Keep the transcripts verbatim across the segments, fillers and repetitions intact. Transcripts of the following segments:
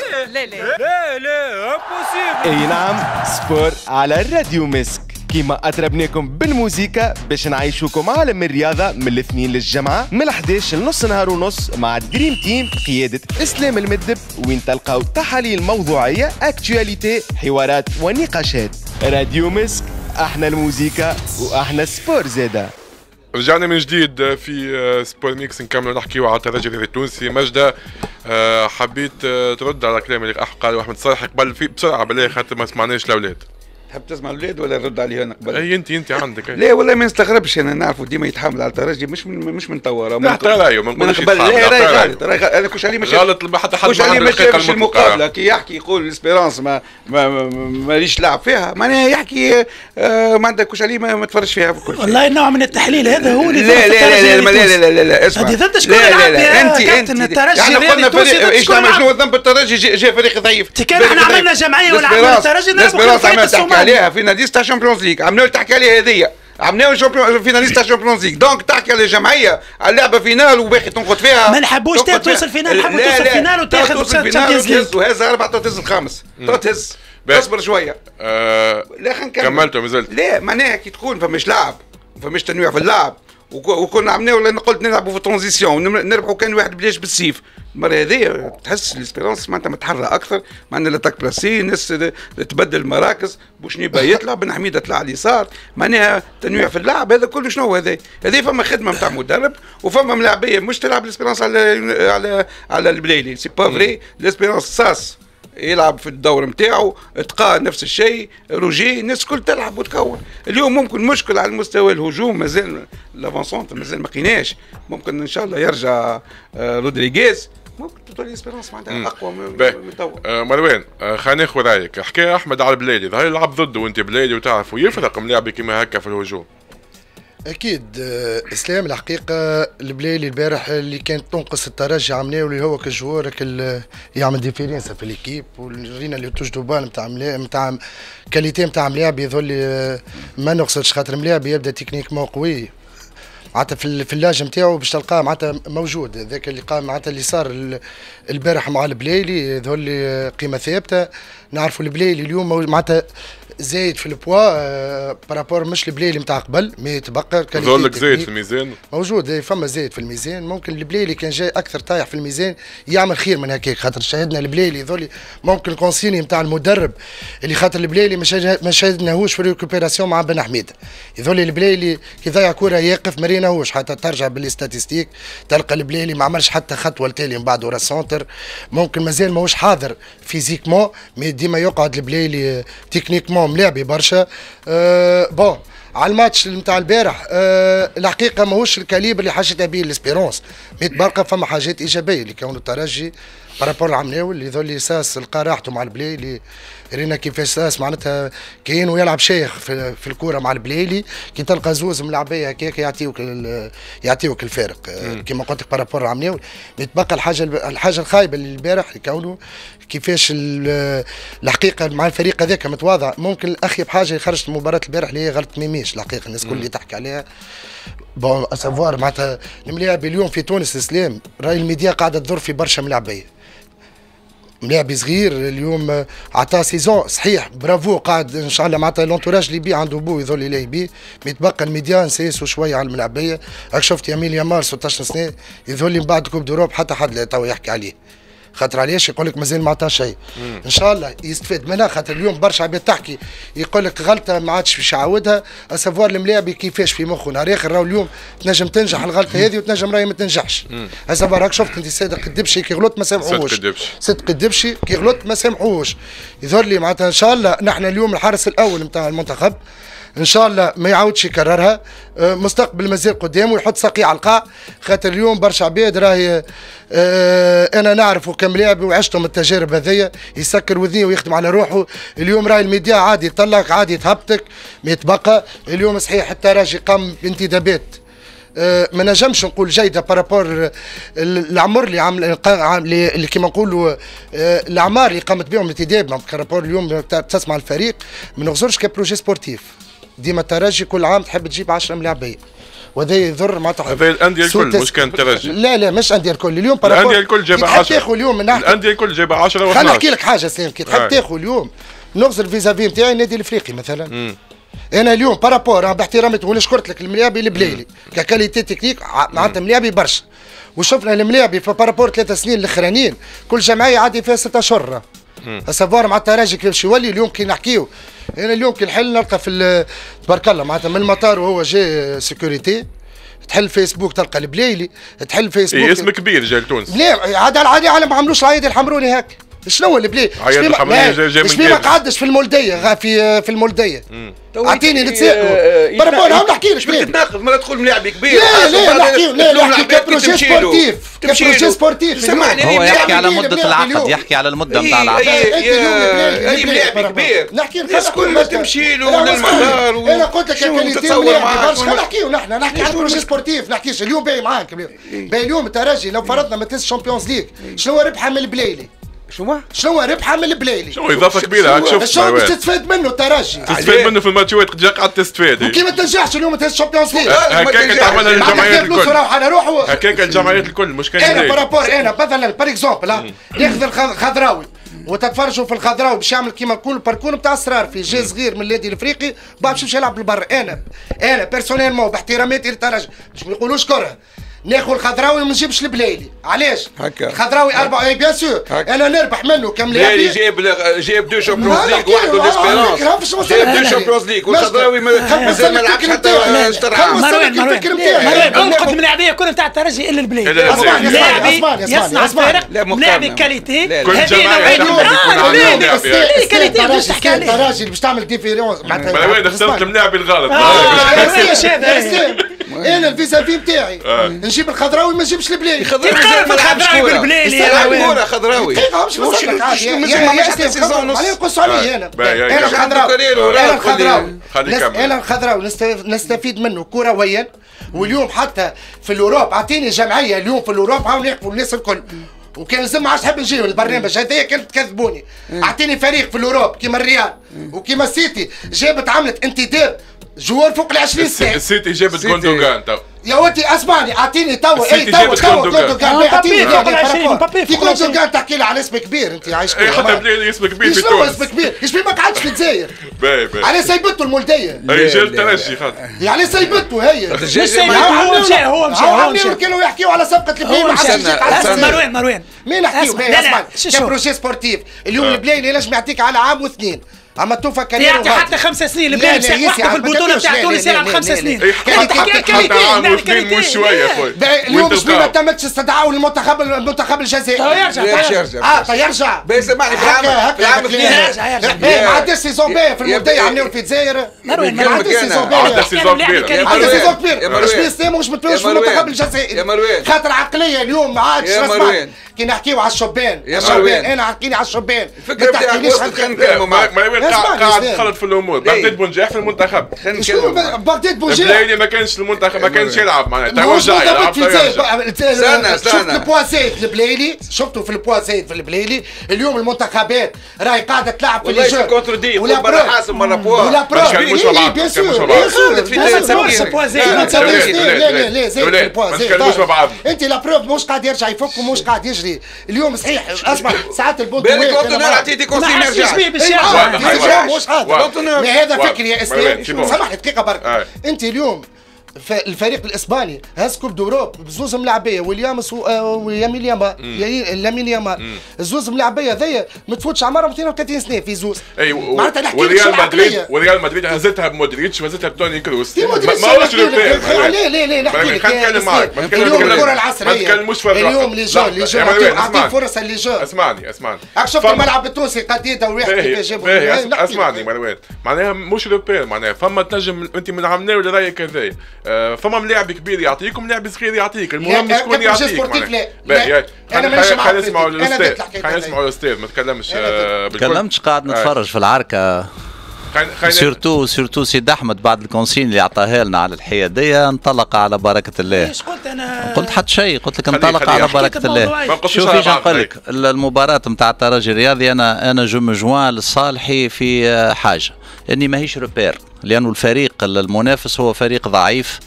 لا لا لا لا امبوسيبل. اي نعم، سبور على الراديو مسك. كيما أطربناكم بالموسيقى باش نعيشوكم عالم الرياضة من الاثنين للجمعة من الحداش لنص نهار ونص مع دريم تيم قيادة إسلام المدب، وين تلقاو تحاليل موضوعية، اكتواليتي، حوارات ونقاشات. راديو مسك، احنا الموسيقى واحنا السبور زادا. رجعنا من جديد في سبور ميكس نكملوا نحكيو على الترجي التونسي. مجدة حبيت ترد على كلام اللي قال احمد صالح قبل في بسرعة بالله خاطر ما سمعناش الاولاد. تحب تسمع الاولاد ولا نرد عليها انا قبل؟ اي انت انت عندك. لا والله ما نستغربش، انا نعرفه ديما يتحامل على الترجي، مش من مش من توا لا حتى رايه ما نقولش قبل. لا راي غلط، راي انا كوش عليه مش غلط حتى حد كوش عليه مش المقابله كي يحكي يقول الاسبيرانس ما ماليش لعب فيها، معناها يحكي آه ما عندك كوش عليه ما تفرجش فيها بكل شيء. والله نوع من التحليل هذا هو اللي لا لا لا لا لا لا لا لا اسمع هذه ضد شكون يلعب يا كابتن الترجي؟ احنا قلنا فريق ايش شنو ذنب الترجي جاء فريق ضعيف. كان احنا عملنا جمعيه ولعبنا الترجي نلعبوا في تحكي عليها في نادي تاع الشامبيونز ليغ، عملنا تحكي عليها هذيا، عملناو فيناليست تاع الشامبيونز ليغ، دونك تحكي على الجمعيه على اللعبه فينال وباقي تنقض فيها. ما نحبوش توصل فينال، نحبوا توصل فينال وتاخذ الشامبيونز ليغ وهز اربعه تهز الخامس تهز. اصبر شويه. آه لا خلينا نكمل. كملتوا مازلت. لا معناها كي تكون فماش لعب فماش تنويع في اللعب وكنا عملناو انا قلت نلعبوا في ترانزيسيون نربحوا كان واحد بلاش بالسيف. المره هذه تحس الاسبيرونس معناتها متحرى اكثر، معناتها لاتاك بلاسي الناس تبدل المراكز، بوشنيبه يطلع، بن حميده طلع على اليسار، معناها تنويع في اللعب. هذا كله شنو هذا؟ هذه فما خدمه نتاع مدرب وفما ملاعبيه مش تلعب الاسبيرونس على على على البليلي. سي با فري. الاسبيرونس ساس يلعب في الدور نتاعو، اتقان نفس الشيء، روجي الناس الكل تلعب وتكون. اليوم ممكن مشكل على المستوى الهجوم، مازال لافونسونت مازال ما لقيناش، ممكن ان شاء الله يرجع آه رودريغيز، ممكن تولي اسبيرونس معناتها اقوى من توا. آه مروان آه خلينا ناخذ رايك. حكى احمد على البليلي، ظهر يلعب ضده وانت بليلي وتعرفوا يفرق ملاعبي كيما هكا في الهجوم. اكيد اسلام الحقيقه البليلي البارح اللي كانت تنقص الترجي عملناه اللي هو كجوار يعمل ديفيرنس في ليكيب، ورينا اللي توجدوا بال نتاع نتاع كاليتي نتاع ملاعب يظل ما نقصدش خاطر ملاعب يبدا تكنيكمون قوي معناتها في في اللاج نتاعو باش تلقاه معناتها موجود. ذاك اللي قام معناتها اللي صار البارح مع البليلي يظل قيمه ثابته. نعرفوا البليلي اليوم معناتها زايد في البوا بارابور مش البليلي نتاع قبل، مي يتبقى ظلك زايد في الميزان موجود، فما زايد في الميزان. ممكن البليلي كان جاي اكثر طايح في الميزان يعمل خير من هكاك، خاطر شاهدنا البليلي يظل ممكن الكونسيني نتاع المدرب اللي خاطر البليلي ما شاهدناهوش في الريكوبيراسيون مع بن حميد. يظل البليلي كي ضيع كره يقف ما ريناهوش، حتى ترجع بالستاتيستيك تلقى البليلي ما عملش حتى خطوه التالي من بعد ورا السونتر. ممكن مازال ماهوش حاضر فيزيكمون، مي ديما يقعد البليلي تكنيكمون ملاعبي برشا. أه بون على الماتش نتاع البارح أه الحقيقه ماهوش الكاليبر اللي حاجتها به الاسبيرونس، مي تبارك فما حاجات ايجابيه اللي كانوا الترجي بارابور عملناو اللي يظل ساس لقى راحته مع البليلي. رينا كيفاش ساس معناتها كاين ويلعب شيخ في, في الكوره مع البليلي، كي تلقى زوز ملعبيه هكاك يعطيوك يعطيوك الفارق كما قلت لك بارابور عملناو. يتبقى الحاجه الحاجه الخايبه اللي البارح يكونوا كيفاش الحقيقه مع الفريق هذاك متواضع. ممكن الاخيب حاجه اللي خرجت المباراه البارح اللي هي غلط ميميش الحقيقه الناس الكل اللي تحكي عليها. بون اسافوار معناتها الملاعب اليوم في تونس اسلام راي الميديا قاعده تضر في برشا ملاعبيه. ملاعبي صغير اليوم عطاه سيزون صحيح برافو قاعد ان شاء الله معناتها لونتوراج اللي بيه عنده بو يظل يلاهي بيه، يتبقى الميديا نسيسوا شويه على الملاعبيه. راك شفت يميل يامال ستة عشر سنه يظل من بعد كوب دوروب حتى حد لا تو يحكي عليه، خاطر علاش يقول لك مازال ما عطاه شيء. ان شاء الله يستفاد منها، خاطر اليوم برشا عباد تحكي يقول لك غلطه ما عادش باش يعاودها. اسافوار الملاعبي كيفاش في مخه نهار اخر راهو اليوم تنجم تنجح الغلطه هذه وتنجم راهي ما تنجحش. اسافوار راك شفت انت صادق الدبشي كي غلط ما سامحوش، صدق الدبشي كي غلط ما سامحوش. يظهر لي معناتها ان شاء الله نحن اليوم الحارس الاول نتاع المنتخب ان شاء الله ما يعاودش يكررها، مستقبل مازال قدامه ويحط ساقي على القاع. خاطر اليوم برشا عباد راهي اه انا نعرفه كملاعب وعشتهم التجارب هذيا يسكر وذنيه ويخدم على روحه. اليوم راهي الميديا عادي يطلق عادي تهبطك ما يتبقى. اليوم صحيح الترجي قام بانتدابات أه ما نجمش نقول جيده بارابور العمر اللي عمل اللي كيما نقولوا أه الاعمار اللي قامت بهم الانتداب بارابور اليوم تسمع الفريق ما نغزرش كبروجي سبورتيف. ديما الترجي كل عام تحب تجيب عشرة ملاعبيه وهذا يضر معناتها هذا الانديه الكل مش كان ترجي. لا لا مش انديه الكل اليوم الانديه الكل جايبه عشرة. تاخذ اليوم من الانديه الكل جايبه عشرة و خليني نحكي لك حاجه سليم، كي تحب تاخذ اليوم نغزل فيزافي نتاعي النادي الافريقي مثلا. مم. انا اليوم بارابور باحترامي وانا شكرت لك الملاعبي البليلي ككاليتي تكنيك معناتها ملاعبي برشا، وشفنا الملاعبي في بارابور ثلاث سنين الاخرانيين كل جمعيه عادي فيها ستة اشهر. اسافوار مع التراجي كيفاش يولي اليوم كي نحكيو انا اليوم كي نحل نلقى في تبارك الله معناتها من المطار وهو جاي سيكوريتي، تحل فيسبوك تلقى البلايلي، تحل فيسبوك إيه اسم كبير جاي لتونس. لا عاد العادي على ما عملوش العيد الحمروني هاك. شنو اللي بلي؟ عيد الحمروني جاي جاي من شبيه ما قعدش في المولديه في في المولديه. اعطيني نتسائلوا بربون هم نحكي لك شبيه تناقض مرة تدخل ملاعب كبير. لا لا نحكي لا نحكي كبروجي سبورتيف كبروجي سبورتيف. سمعني هو يحكي على مدة العقد، يحكي على المدة نتاع العقد. اي ملاعب كبير نحكي الناس كل ما تمشي له للمطار. انا قلت لك كاليتي ملاعب نحكيو نحن نحكي على بروجي سبورتيف نحكيش اليوم باهي معاك باهي اليوم الترجي لو فرضنا ما تنسى الشامبيونز ليج شنو ربحها من البلايلي؟ شنو شنو ربحها من البلايلي؟ شنو اضافه كبيره هاك شفت شنو باش تستفاد منه الترجي؟ تستفاد منه في الماتشات قد قعدت تستفاد. وكي ما تنجحش اليوم تهز الشامبيونز ليج هكاك تعملها للجمعيات الكل. على روحه هكاك الجمعيات الكل مش كان انا بارابور انا مثلا بار اكزومبل ياخذ الخضراوي وتتفرجوا في الخضراوي باش يعمل كيما نقول الباركور نتاع اسرار في جي صغير من النادي الافريقي باش يمشي يلعب بالبر. انا انا بيرسونيلمون باحتراماتي للترجي باش ما يقولوش كره ناخذ الخضراوي وما نجيبش البلايلي. علاش؟ هكا الخضراوي أربعة اي بيان سور انا نربح منه كملاعبي. جايب جايب دو شامبيونز ليغ واحد ليسبيرونس جايب دو شامبيونز ليغ والخضراوي مازال ما لعبش حتى شطر عام. مروان مروان مروان انقذ الملاعبيه كلها نتاع الترجي الا البلايلي. لاعبي يصنع فرق لاعبي كاليتي هذه نوعيه كاليتي باش تحكي عليه الترجي باش تعمل ديفيرونس معناتها وين اخترت الملاعب الغلط. انا الفيزافي نتاعي نجيب الخضراوي ما نجيبش البلايلي. تقارب الخضراوي بالبلايلي كورة خضراوي مش ما حتى سيزون نص نقص عليه انا انا الخضراوي انا الخضراوي انا الخضراوي نستفيد منه كرويا. واليوم حتى في الاوروب اعطيني جمعيه اليوم في الاوروب هاو يحكوا الناس الكل وكان زعما ما عادش نحب نجي البرنامج هذايا كانت تكذبوني. اعطيني فريق في الاوروب كيما الريال وكيما السيتي جابت عملت انتداب جوار فوق ال عشرين سنه. السيتي جابت جوندوغان تو يا ودي اسمعني اعطيني توا اي توا توا جوندوغان اعطيني في جوندوغان تحكي لي على اسم كبير انت عايش اي حتى بلي اسم كبير في تونس. اسم كبير ايش ما قعدش في الجزائر باهي باهي على سيبته المولديه اي جاب ترجي خاطر يعني سيبته هي مش سيبته هو مشى هو مشى هو مشى كانوا يحكيوا على صفقه البلاي ما حدش يجيك على مروان مروان مين نحكيو اسمع كبروجي سبورتيف اليوم البلاي ينجم يعطيك على عام واثنين اما توفى كان يعطي حتى خمس سنين البلاي مساح واحده في البطوله نتاع تونس يلعب خمس سنين. حتى عام واثنين مش شويه خويا. اليوم شبيه ما تمتش استدعاء للمنتخب المنتخب الجزائري. يرجع يرجع اه يرجع باهي سمعني في العام في العام اثنين ما عندش سيزون باهي في المبدأ عملوا في الجزائر. مروان ما عندش سيزون باهي. عندك سيزون كبير عندك سيزون كبير. شبيه سلام مش متفوش في المنتخب الجزائري. خاطر عقليه اليوم ما عادش نسمع كي نحكيو على الشبان. الشبان انا حكيني على الشبان. الفكره بتاعك وصلت خلينا نتكلموا معاك. قاعد تخلط في الامور. بغداد بونجاح في المنتخب. شنو بغداد بونجاح؟ البلايلي ما كانش في المنتخب ما كانش يلعب معناتها تو رجع يلعب. استنى استنى شفت البوا زايد البلايلي شفتوا في البوا زايد في البلايلي اليوم المنتخبات راهي قاعده تلعب في اللي جو كونتردي ولا مره حاسب مره بوا ولا بروف بيان سور لا لا لا زايد في البوا زايد انت لا بروف مش قاعد يرجع يفك ومش قاعد يجري اليوم صحيح اسمع ساعات البونت بالك كونتونير عطيتي كونسي ما يرجعش مش هذا هذا فكري يا اسلام سامحني دقيقه برك انت اليوم الفريق الاسباني هز كوب دوروب بزوز ملاعبيه ويليامس ويامين ياما لامين ياما الزوز ملاعبيه هذيا ما تفوتش عمرهم اثنين وثلاثين سنه في زوز معناتها نحكي وريال مدريد وريال مدريد هزتها بمودريتش وهزتها بتوني كروس ما هوش روبير لا لا لا نحكي لك نتكلم معك اليوم الكره العصريه ما تكلموش في اليوم لي جو لي جو اعطي فرصه لي جو اسمعني اسمعني شفت الملعب التونسي قديده وواحد كيف جابوا اسمعني مروان معناها مش روبير معناها فما تنجم انت من عملنا ولا رايك هذايا فما ملاعب كبير يعطيك وملاعب صغير يعطيك المهم شكون يعطيك لا انا مانيش معاك خلينا نسمعوا الاستاذ خلينا نسمعوا الاستاذ ما تكلمش ما تكلمتش قاعد نتفرج في العركه سيرتو سيرتو سيد احمد بعد الكونسين اللي عطاها لنا على الحياديه انطلق على بركه الله. ايش قلت انا؟ قلت حتى شيء قلت لك انطلق على بركه الله. شوف ايش نقول لك المباراه نتاع الترجي الرياضي انا انا جو مجوان للصالحي في حاجه اني ماهيش روبير لانه الفريق المنافس هو فريق ضعيف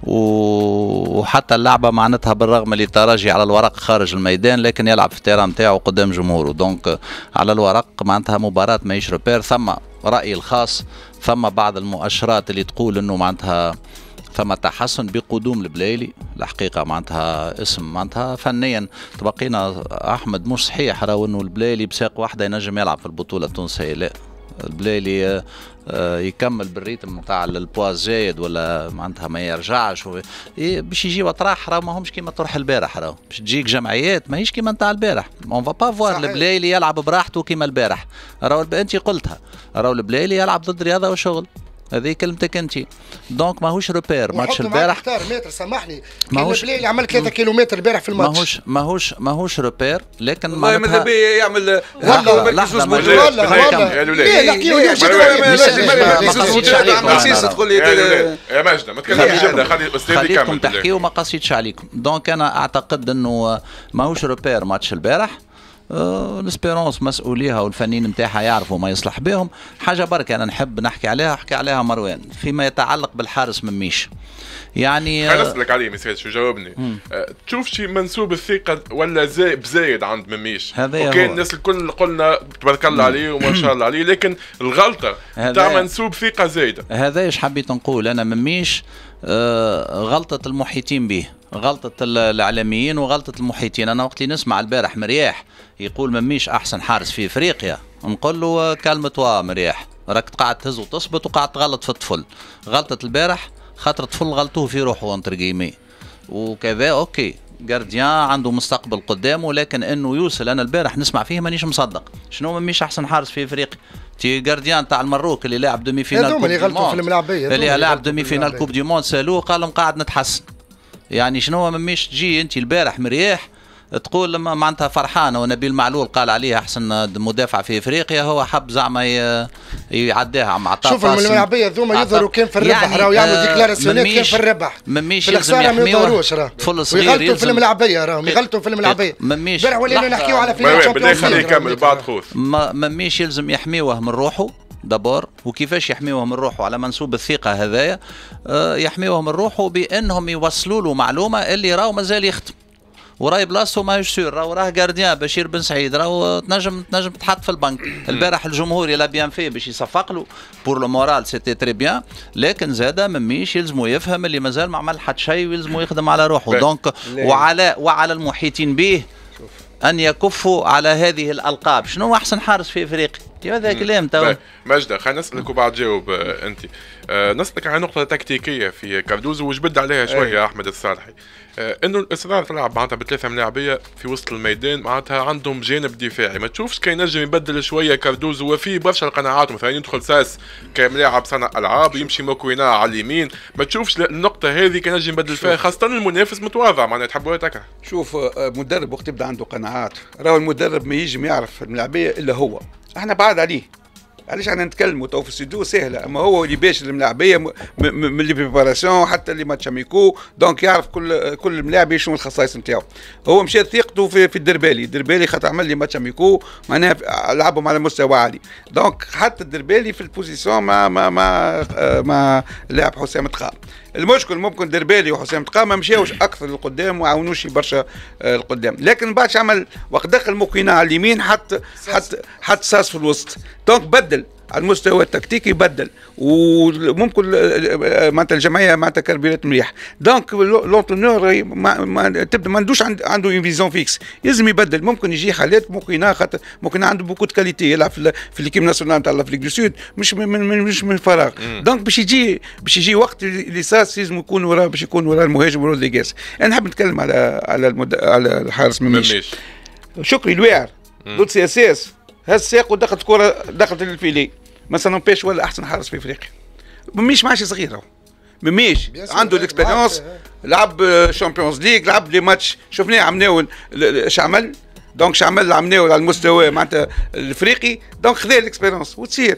وحتى اللعبه معناتها بالرغم اللي الترجي على الورق خارج الميدان لكن يلعب في التيران نتاعو قدام جمهوره. دونك على الورق معناتها مباراه ماهيش روبير. ثم رايي الخاص ثم بعض المؤشرات اللي تقول انه معناتها ثم تحسن بقدوم البلايلي. الحقيقه معناتها اسم معناتها فنيا تبقينا احمد مش صحيح راهو انه البلايلي بساق واحده ينجم يلعب في البطوله التونسيه. لا البلايلي يكمل بالريتم نتاع البواز زايد ولا معناتها ما يرجعش باش يجيو اطراح راهو ماهمش كيما طرح البارح. راهو باش تجيك جمعيات ماهيش كيما نتاع البارح. اون فا با فوار البلايلي يلعب براحته كيما البارح. راهو انت قلتها راهو البلايلي يلعب ضد رياضه وشغل. هذه كلمتك انت. دونك ماهوش روبير ماتش البارح. اختار متر سامحني ماهوش اللي عمل ثلاثة كيلومتر البارح في الماتش. ماهوش ماهوش ماهوش روبير لكن والله ماذا بيه يعمل والله والله لا نحكيو تقول لي يا ماجده ما تكلمش خلي الاستاذ يكمل. خليكم تحكيوا ما قصيتش عليكم. دونك انا اعتقد انه ماهوش روبير ماتش البارح. الاسبيرونس مسؤوليها والفنيين نتاعها يعرفوا ما يصلح بهم. حاجه برك انا نحب نحكي عليها احكي عليها مروان فيما يتعلق بالحارس مميش. يعني خليني اسالك عليه مساج شو جاوبني. أه تشوف شي منسوب الثقه ولا زي بزايد عند مميش؟ وكان الناس الكل قلنا تبارك الله عليه وما شاء الله عليه لكن الغلطه تاع منسوب ثقه زايده. هذا ايش حبيت نقول انا مميش آه غلطه المحيطين به غلطه الاعلاميين وغلطه المحيطين. انا وقت اللي نسمع البارح مرياح يقول مميش احسن حارس في افريقيا نقول له كلمه وا مرياح راك قاعد تهز وتصبت وقاعد تغلط في الطفل. غلطه البارح خاطر الطفل غلطوه في روحه انتر جيمي وكذا. اوكي جارديان عنده مستقبل قدامه لكن انه يوصل انا البارح نسمع فيه مانيش مصدق. شنو مميش احسن حارس في افريقيا؟ تي جارديان تاع المروك اللي لاعب دومي فينال كوب اللي غلطوا في الملاعبيه اللي لاعب دومي فينال كوب دي موند سالوه قال لهم قاعد نتحسن. يعني شنو مميش تجي انت البارح مرياح تقول لما معناتها فرحانه ونبيل معلول قال عليه احسن مدافع في افريقيا هو حب زعما يعديها مع عطاء. شوف الملاعبيه ذوما يظهروا كان في الربح يعني راهو يعملوا ديكلاراسيونات كان في الربح مميش في الخساره ما يظهروش راهو يغلطوا في الملاعبيه راهم يغلطوا في الملاعبيه. مميش البارح ولينا نحكيو على فينال تشامبيونز ليج. خليه يكمل بعد خوف. مميش يلزم يحميوه من روحه دابور. وكيفاش يحميوه من روحه على منسوب الثقه هذايا؟ آه يحميوه من روحه بانهم يوصلوا له معلومه اللي راهو مازال يخدم وراي بلاصتو ماهيش سور. راهو راه جارديان بشير بن سعيد راهو تنجم تنجم تحط في البنك. البارح الجمهور يلا بيان في باش يصفق له بور لو مورال سيتي تري بيان لكن زاده مميش يلزمو يفهم اللي مازال ما عمل حتى شيء ويلزمو يخدم على روحه. دونك وعلى وعلى المحيطين به ان يكفوا على هذه الالقاب. شنو احسن حارس في افريقيا؟ هذا كلام تو. مجدة خلينا نسالك وبعد جاوب آه انت. آه نسالك على نقطه تكتيكيه في كاردوزو وجبد عليها شويه أي. احمد الصالحي. آه انه الاصرار تلعب معناتها بثلاثه ملاعبيه في وسط الميدان معناتها عندهم جانب دفاعي. ما تشوفش كاين نجم يبدل شويه كاردوزو وفي برشا القناعات مثلا يدخل ساس كملاعب صنع العاب يمشي موكوينا على اليمين. ما تشوفش النقطه هذه كان نجم يبدل فيها خاصه المنافس متواضع معناتها تحبوا هكا. شوف مدرب وقت يبدا عنده قناعات راهو المدرب ما يجي يعرف الملاعبيه الا هو. احنا بعاد عليه علاش احنا نتكلموا تو في السودو سهله اما هو اللي باشر الملاعبيه من اللي بريباراسيون حتى اللي ماتش اميكو دونك يعرف كل كل ملاعب شنو الخصائص نتاعو. هو مشى ثقته في في الدربالي. الدربالي خاطر عمل لي ماتش اميكو معناها لعبهم على مستوى عالي. دونك حتى الدربالي في البوزيسيون مع مع مع, مع لاعب حسام تقام. المشكل ممكن دربالي وحسام تقام ما مشاوش اكثر للقدام وما عاونوش برشا القدام لكن من بعد عمل وقت دخل موكينا على اليمين حتى حتى حتى ساس في الوسط. دونك بدل على المستوى التكتيكي بدل وممكن معناتها الجمعيه معناتها كربيرات مليح. دونك لونتونور تبدا ما عندوش عنده اون فيزيون فيكس لازم يبدل. ممكن يجي حالات ممكن خاطر ممكن عنده بوكو دو كاليتي يلعب في في ليكيب ناسيونال تاع الافريق دو سود مش من, من مش من فراغ. دونك باش يجي باش يجي وقت اللي ساس لازم يكون وراه باش يكون وراه المهاجم وراه ديغاس. انا نحب نتكلم على على المد... على الحارس مميش. شكري الواعر ضد سي اس اس هز ساق ودخلت كره دخلت للفيلي ما سنبيش ولا احسن حارس في افريقيا. مميش ماشي صغير. مميش عنده الاكسبيريونس لعب شامبيونز ليغ لعب لي ماتش شفناه عملناه اش عمل. دونك شعمل عملناه على المستوى معناتها الافريقي. دونك خذا الاكسبيريونس وتصير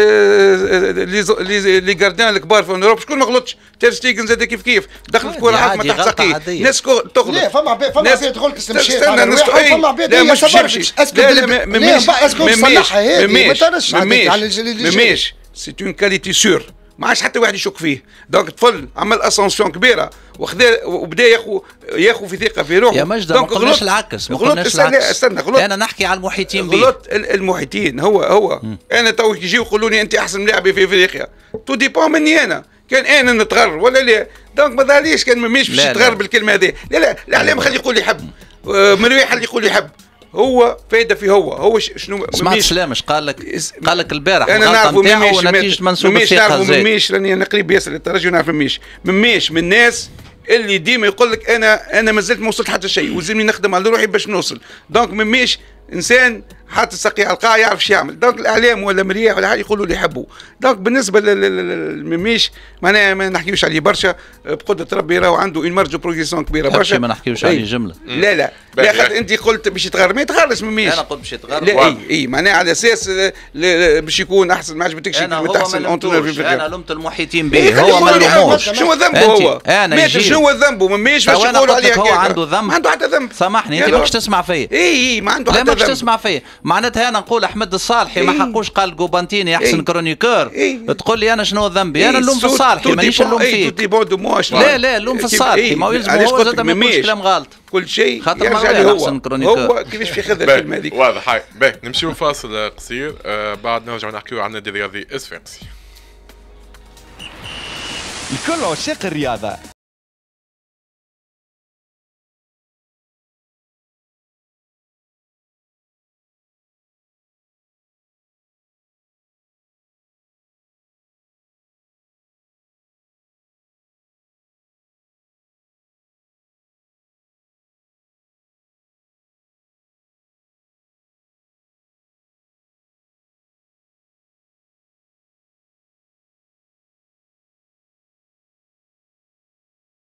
لي لي جارديان الكبار في اوروبا شكون ما غلطش. تير ستيغن زاد كيف كيف دخلت كره عظمه تحت ساقيه الناس تغلط. لا فما عباد فما عباد تغلط استمشي فما عباد لا مش تمشي. لا لا مميش مميش مميش سي اون كاليتي سور ما عادش حتى واحد يشك فيه. دونك طفل عمل اسونسيون كبيره وخذا وبدا ياخو ياخو في ثقه في روحه. يا مجد ما قلناش العكس، ما قلناش العكس. استنى غلط. انا نحكي على المحيطين به. غلط المحيطين. هو هو م. انا تو يجيو يقولوا لي انت احسن لاعب في افريقيا، تو ديبون مني انا، كان انا نتغر ولا لا؟ دونك ما ظهرليش كان مش باش يتغر بالكلمه هذه. لا لا الاعلام خلي يقول يحب، مرويح اللي يقول يحب، هو فايده في هو هو شنو. سمعت سلامش قال لك قال لك البارح انا نعرفوا ميش ونتيجه منسوب الثقه نعرفوا ميش لاني انا قريب ياسر للترجي ونعرف ميش ميش من الناس اللي ديما يقول لك انا انا مازلت ما وصلت حتى شيء ولازمني نخدم على روحي باش نوصل. دونك ميش انسان حاط السقي على القاع يعرف شو يعمل. دونك الاعلام ولا مريح ولا حاجه يقولوا اللي يحبوا. دونك بالنسبه للميش معناها ما نحكيوش عليه برشا، بقدره ربي راهو عنده اون مارج بروغريسيون كبيره برشا. ما نحكيوش عليه جمله. لا لا لا خاطر انت قلت باش يتغير، ما يتغيرش ميش. انا قلت باش يتغير. لا اي اي معناها على اساس باش يكون احسن، ما عجبتكش احسن انتونر في انا لومت المحيطين به، هو ما لوموش. شنو ذنبه هو؟ انا شنو ذنبه؟ ميش باش يقولوا عليه هو عنده ذنب. ما عنده حتى ذنب. سامحني انت ماكش تسمع فيا. اي اي ما عنده حتى ذنب. لا ماكش تسمع فيا. معناتها انا نقول احمد الصالحي ما حقوش قال جوبانتيني احسن كرونيكور، تقول لي انا شنو ذنبي؟ انا نلوم في الصالحي مانيش نلوم فيك. لا لا اللوم في الصالحي، ما يلزم هو زاد ما يقولش كلام غلط. كل شيء يرجع لي هو هو كيفاش في خذ الكلمه هذيك. واضح. هاي باهي نمشيو فاصل قصير، آه بعد نرجعوا نحكيو عن النادي الرياضي الصفاقسي. لكل عشاق الرياضة